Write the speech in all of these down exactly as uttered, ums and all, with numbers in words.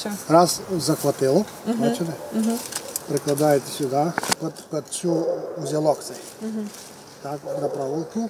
все. Раз захватило, Угу. бачите? Угу. Прикладаєте сюди, під, під цю узілок цей. Угу. Так, на проволоку.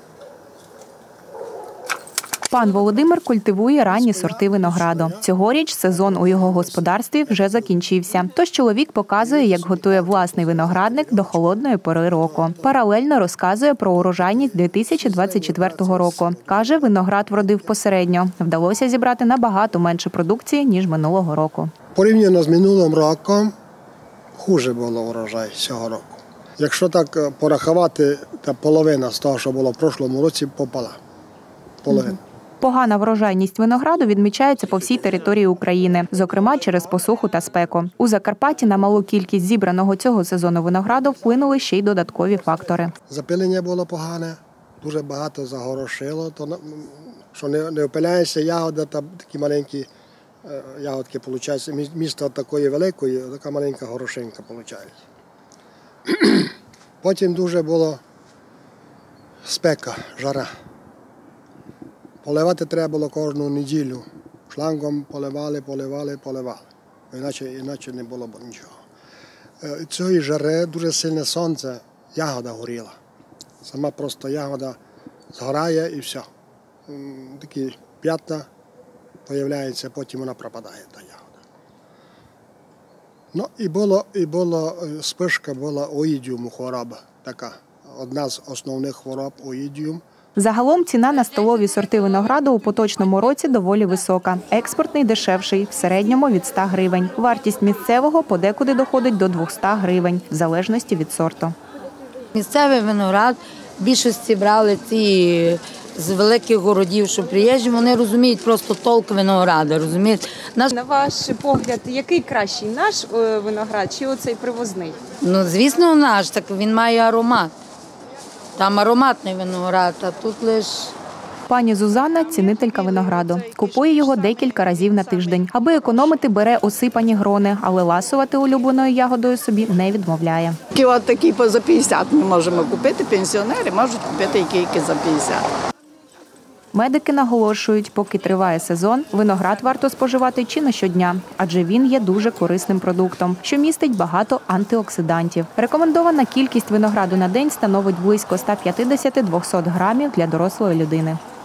Пан Володимир культивує ранні сорти винограду. Цьогоріч сезон у його господарстві вже закінчився. Тож чоловік показує, як готує власний виноградник до холодної пори року. Паралельно розказує про урожайність дві тисячі двадцять четвертого року. Каже, виноград вродив посередньо. Вдалося зібрати набагато менше продукції, ніж минулого року. Порівняно з минулим роком, хуже було урожай цього року. Якщо так порахувати, то половина з того, що було в прошлому році, попала. Половина. Погана врожайність винограду відмічається по всій території України, зокрема через посуху та спеку. У Закарпатті на малу кількість зібраного цього сезону винограду вплинули ще й додаткові фактори. Запилення було погане, дуже багато загорошило, то, що не, не опиляється ягода, там такі маленькі е, ягодки получаються. Місто такої великої, така маленька горошинка виходить. Потім дуже було спека, жара. Поливати треба було кожну неділю. Шлангом поливали, поливали, поливали. Іначе, іначе не було б нічого. Цієї жари дуже сильне сонце, ягода горіла. Сама просто ягода згорає і все. Такі п'ятна з'являються, потім вона пропадає, та ягода. Ну і було, і було спишка була оїдіуму хвороба така. Одна з основних хвороб оїдіум. Загалом ціна на столові сорти винограду у поточному році доволі висока. Експортний дешевший, в середньому від ста гривень. Вартість місцевого подекуди доходить до двохсот гривень, в залежності від сорту. Місцевий виноград в більшості брали ці з великих городів, що приїжджі, вони розуміють просто толк винограда, розуміють. Наш... На ваш погляд, який кращий, наш виноград чи оцей привозний? Ну, звісно, наш, так він має аромат. Там ароматний виноград, а тут лише... Пані Зузанна – цінителька винограду. Купує його декілька разів на тиждень. Аби економити, бере осипані грони, але ласувати улюбленою ягодою собі не відмовляє. От такі за п'ятдесят ми можемо купити, пенсіонери можуть купити які за п'ятдесят. Медики наголошують, поки триває сезон, виноград варто споживати чи не щодня, адже він є дуже корисним продуктом, що містить багато антиоксидантів. Рекомендована кількість винограду на день становить близько ста п'ятдесяти - двохсот грамів для дорослої людини.